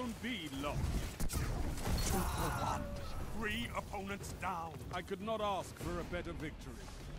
Don't be lost. 2 for 1. 3 opponents down. I could not ask for a better victory.